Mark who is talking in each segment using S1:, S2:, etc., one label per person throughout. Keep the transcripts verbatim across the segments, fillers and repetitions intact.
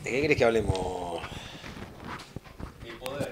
S1: ¿De qué crees que hablemos?
S2: El poder.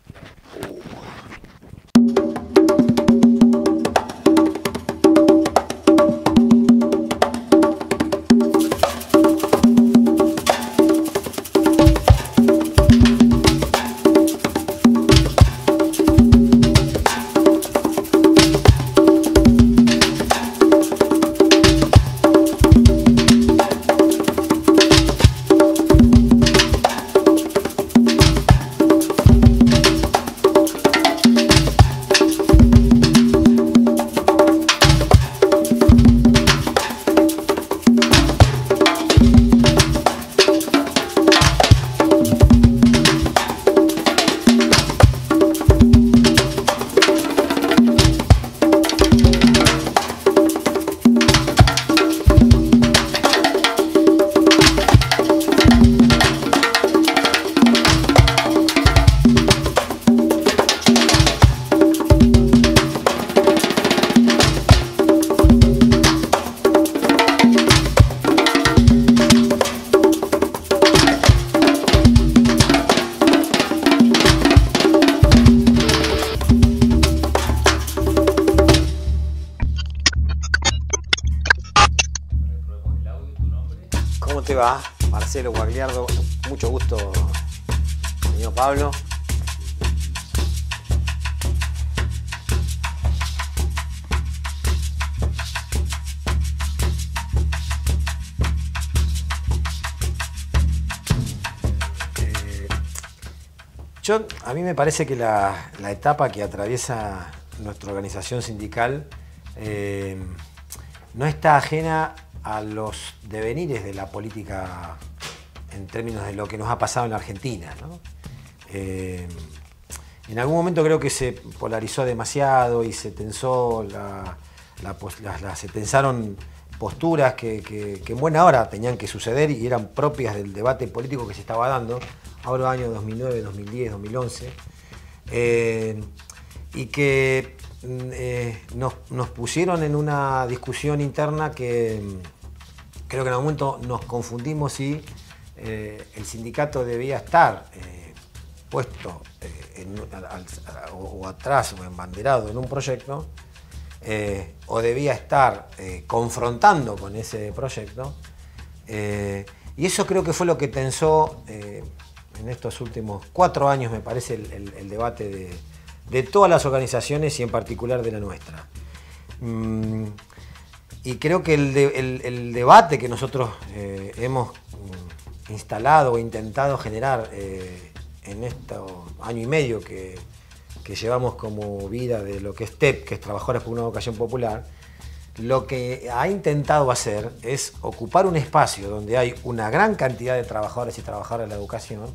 S1: ¿Cómo te va? Marcelo Guagliardo, mucho gusto, señor Pablo. Eh, yo, a mí me parece que la, la etapa que atraviesa nuestra organización sindical eh, no está ajena a los devenires de la política en términos de lo que nos ha pasado en la Argentina, ¿no? Eh, en algún momento creo que se polarizó demasiado y se tensó la, la, la, la, se tensaron posturas que, que, que en buena hora tenían que suceder y eran propias del debate político que se estaba dando, ahora años dos mil nueve, dos mil diez, dos mil once, eh, y que Eh, nos, nos pusieron en una discusión interna que creo que en algún momento nos confundimos si eh, el sindicato debía estar eh, puesto eh, en, al, o, o atrás o embanderado en un proyecto eh, o debía estar eh, confrontando con ese proyecto eh, y eso creo que fue lo que tensó eh, en estos últimos cuatro años, me parece, el, el, el debate de de todas las organizaciones y en particular de la nuestra. Mm, y creo que el, de, el, el debate que nosotros eh, hemos mm, instalado o intentado generar eh, en este año y medio que, que llevamos como vida de lo que es T E P, que es Trabajadores por una Educación Popular, lo que ha intentado hacer es ocupar un espacio donde hay una gran cantidad de trabajadores y trabajadoras de la educación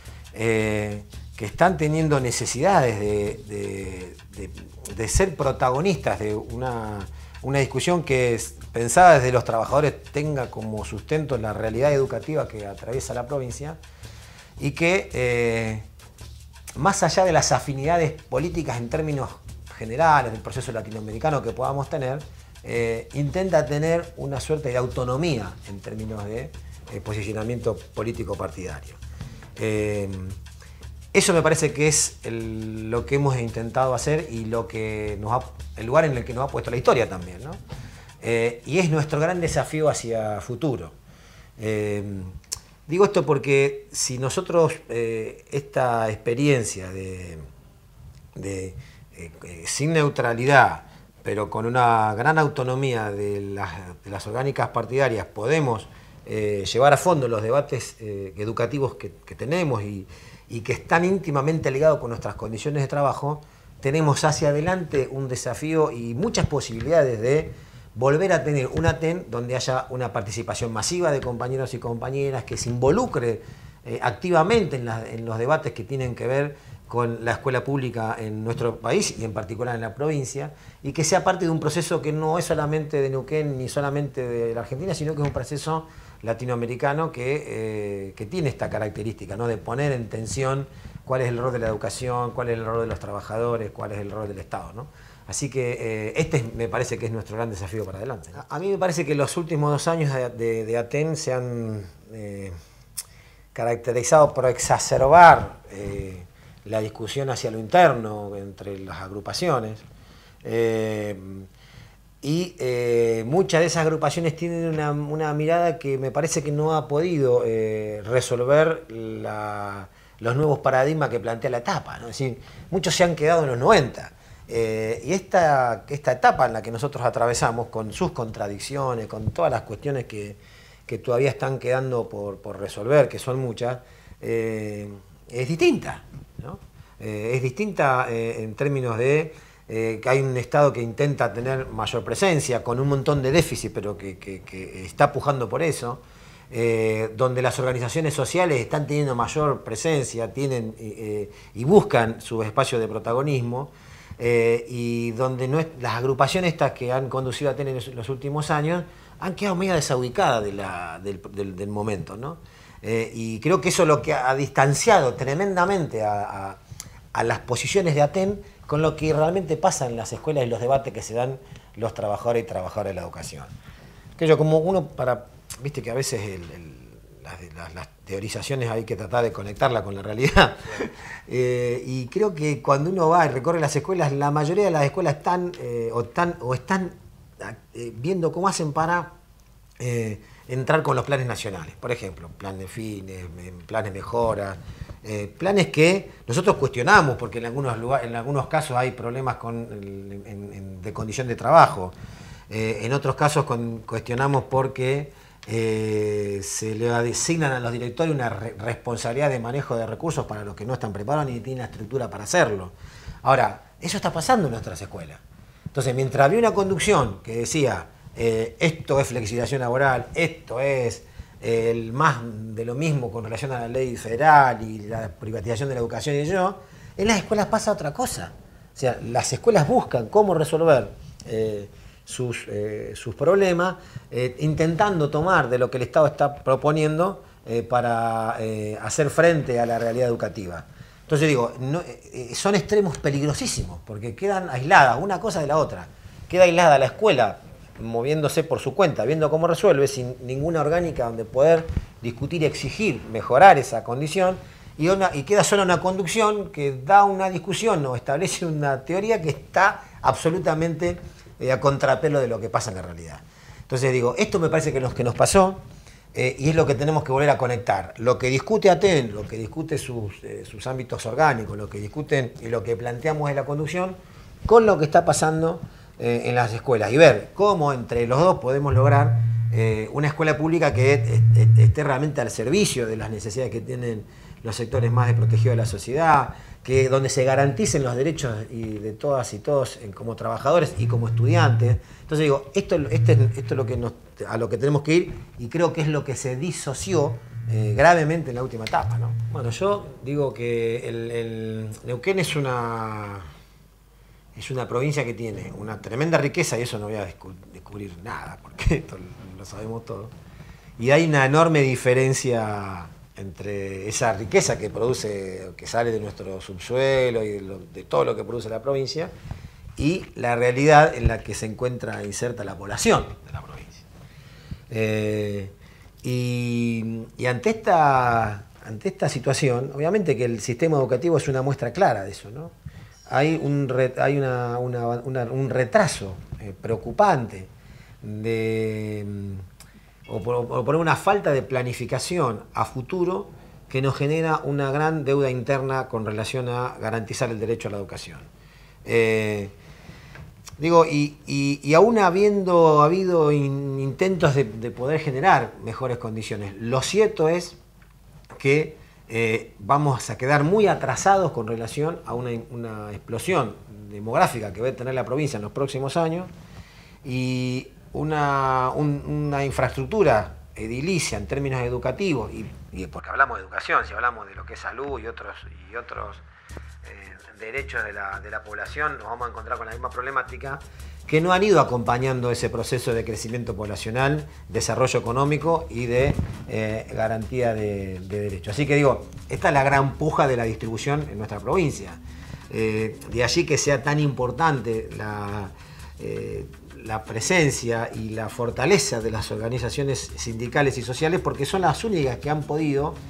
S1: eh, que están teniendo necesidades de, de, de, de ser protagonistas de una, una discusión que, es, pensada desde los trabajadores, tenga como sustento la realidad educativa que atraviesa la provincia y que, eh, más allá de las afinidades políticas en términos generales del proceso latinoamericano que podamos tener, eh, intenta tener una suerte de autonomía en términos de eh, posicionamiento político partidario. Eh, Eso me parece que es el, lo que hemos intentado hacer y lo que nos ha, el lugar en el que nos ha puesto la historia también, ¿no? Eh, y es nuestro gran desafío hacia futuro. Eh, digo esto porque si nosotros eh, esta experiencia de, de eh, sin neutralidad, pero con una gran autonomía de las, de las orgánicas partidarias, podemos eh, llevar a fondo los debates eh, educativos que, que tenemos y y que están íntimamente ligados con nuestras condiciones de trabajo, tenemos hacia adelante un desafío y muchas posibilidades de volver a tener una T E N donde haya una participación masiva de compañeros y compañeras, que se involucre eh, activamente en, la, en los debates que tienen que ver con la escuela pública en nuestro país y en particular en la provincia, y que sea parte de un proceso que no es solamente de Neuquén ni solamente de la Argentina, sino que es un proceso latinoamericano que, eh, que tiene esta característica, ¿no? De poner en tensión cuál es el rol de la educación, cuál es el rol de los trabajadores, cuál es el rol del Estado, ¿no? Así que eh, este me parece que es nuestro gran desafío para adelante, ¿no? A mí me parece que los últimos dos años de, de, de A T E N se han eh, caracterizado por exacerbar eh, la discusión hacia lo interno entre las agrupaciones. Eh, y eh, muchas de esas agrupaciones tienen una, una mirada que me parece que no ha podido eh, resolver la, los nuevos paradigmas que plantea la etapa, ¿no? Es decir, muchos se han quedado en los noventa. Eh, y esta, esta etapa en la que nosotros atravesamos, con sus contradicciones, con todas las cuestiones que, que todavía están quedando por, por resolver, que son muchas, eh, es distinta, ¿no? Eh, es distinta eh, en términos de eh, que hay un Estado que intenta tener mayor presencia, con un montón de déficit, pero que, que, que está pujando por eso, eh, donde las organizaciones sociales están teniendo mayor presencia, tienen eh, y buscan su espacio de protagonismo, eh, y donde no es, las agrupaciones estas que han conducido a tener en los últimos años han quedado medio desubicadas de la, del, del, del momento, ¿no? Eh, y creo que eso es lo que ha distanciado tremendamente a, a, a las posiciones de ATEN con lo que realmente pasa en las escuelas y los debates que se dan los trabajadores y trabajadoras de la educación. Que yo, como uno, para, viste que a veces el, el, las, las, las teorizaciones hay que tratar de conectarla con la realidad. Eh, y creo que cuando uno va y recorre las escuelas, la mayoría de las escuelas están, eh, o, están, o están eh, viendo cómo hacen para eh, entrar con los planes nacionales. Por ejemplo, plan de fines, planes de mejoras, eh, planes que nosotros cuestionamos porque en algunos, lugares, en algunos casos hay problemas con, en, en, de condición de trabajo. Eh, en otros casos con, cuestionamos porque eh, se le asignan a los directores una re responsabilidad de manejo de recursos para los que no están preparados ni tienen la estructura para hacerlo. Ahora, eso está pasando en nuestras escuelas. Entonces, mientras había una conducción que decía eh, esto es flexibilización laboral, esto es eh, el más de lo mismo con relación a la ley federal y la privatización de la educación y yo, en las escuelas pasa otra cosa. O sea, las escuelas buscan cómo resolver eh, sus, eh, sus problemas, eh, intentando tomar de lo que el Estado está proponiendo eh, para eh, hacer frente a la realidad educativa. Entonces digo, no, eh, son extremos peligrosísimos, porque quedan aisladas una cosa de la otra. Queda aislada la escuela, moviéndose por su cuenta, viendo cómo resuelve, sin ninguna orgánica donde poder discutir y exigir mejorar esa condición, y, una, y queda solo una conducción que da una discusión o establece una teoría que está absolutamente eh, a contrapelo de lo que pasa en la realidad. Entonces digo, esto me parece que es lo que nos pasó, eh, y es lo que tenemos que volver a conectar. Lo que discute ATEN, lo que discute sus, eh, sus ámbitos orgánicos, lo que discuten y lo que planteamos en la conducción, con lo que está pasando eh, en las escuelas, y ver cómo entre los dos podemos lograr eh, una escuela pública que esté, esté realmente al servicio de las necesidades que tienen los sectores más desprotegidos de la sociedad, que donde se garanticen los derechos y de todas y todos eh, como trabajadores y como estudiantes. Entonces digo, esto, este, esto es lo que nos, a lo que tenemos que ir, y creo que es lo que se disoció eh, gravemente en la última etapa, ¿no? Bueno, yo digo que el, el Neuquén es una, es una provincia que tiene una tremenda riqueza, y eso no voy a descu descubrir nada, porque esto lo sabemos todo. Y hay una enorme diferencia entre esa riqueza que produce, que sale de nuestro subsuelo y de, lo, de todo lo que produce la provincia, y la realidad en la que se encuentra inserta la población de la provincia. Eh, y, y ante esta, ante esta situación, obviamente que el sistema educativo es una muestra clara de eso, ¿no? Hay un, re, hay una, una, una, un retraso eh, preocupante de... o por, o por una falta de planificación a futuro que nos genera una gran deuda interna con relación a garantizar el derecho a la educación. Eh, digo, y, y, y aún habiendo habido in, intentos de, de poder generar mejores condiciones, lo cierto es que eh, vamos a quedar muy atrasados con relación a una, una explosión demográfica que va a tener la provincia en los próximos años, y Una, un, una infraestructura edilicia en términos educativos, y, y porque hablamos de educación, si hablamos de lo que es salud y otros, y otros eh, derechos de la, de la población, nos vamos a encontrar con la misma problemática, que no han ido acompañando ese proceso de crecimiento poblacional, desarrollo económico y de eh, garantía de, de derechos. Así que digo, esta es la gran puja de la distribución en nuestra provincia. Eh, de allí que sea tan importante la... Eh, la presencia y la fortaleza de las organizaciones sindicales y sociales, porque son las únicas que han podido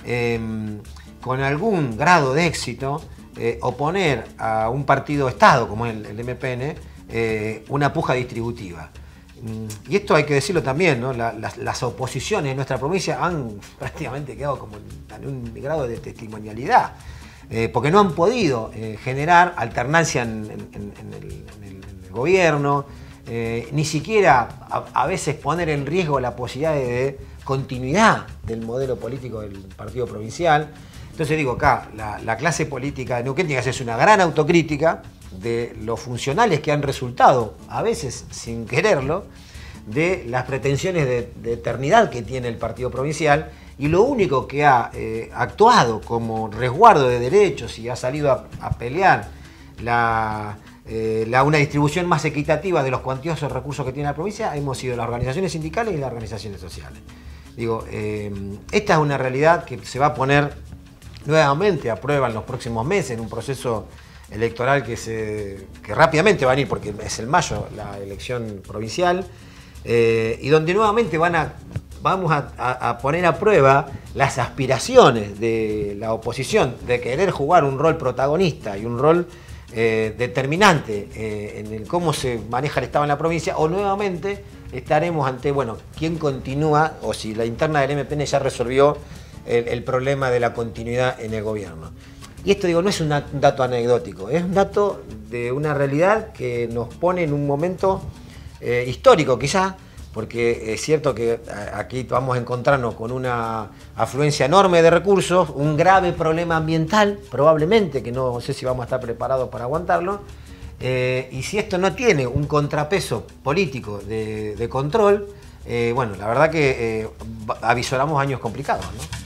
S1: eh, con algún grado de éxito, eh, oponer a un partido Estado, como es el, el M P N, eh, una puja distributiva. Y esto hay que decirlo también, ¿no? La, las, las oposiciones en nuestra provincia han prácticamente quedado como en, en un grado de testimonialidad, eh, porque no han podido eh, generar alternancia en, en, en, el, en, el, en el gobierno, eh, ni siquiera a, a veces poner en riesgo la posibilidad de, de continuidad del modelo político del partido provincial. Entonces digo, acá la, la clase política de Neuquén tiene que hacerse una gran autocrítica de los funcionales que han resultado, a veces sin quererlo, de las pretensiones de, de eternidad que tiene el partido provincial, y lo único que ha eh, actuado como resguardo de derechos y ha salido a, a pelear la, eh, la, una distribución más equitativa de los cuantiosos recursos que tiene la provincia hemos sido las organizaciones sindicales y las organizaciones sociales. Digo, eh, esta es una realidad que se va a poner nuevamente a prueba en los próximos meses en un proceso electoral que, se, que rápidamente va a venir, porque es el mayo la elección provincial, eh, y donde nuevamente van a, vamos a, a, a poner a prueba las aspiraciones de la oposición de querer jugar un rol protagonista y un rol eh, determinante eh, en el cómo se maneja el Estado en la provincia, o nuevamente estaremos ante, bueno, quién continúa, o si la interna del M P N ya resolvió el, el problema de la continuidad en el gobierno. Y esto, digo, no es un dato anecdótico, es un dato de una realidad que nos pone en un momento eh, histórico quizá, porque es cierto que aquí vamos a encontrarnos con una afluencia enorme de recursos, un grave problema ambiental, probablemente, que no sé si vamos a estar preparados para aguantarlo, eh, y si esto no tiene un contrapeso político de, de control, eh, bueno, la verdad que eh, avisoramos años complicados, ¿no?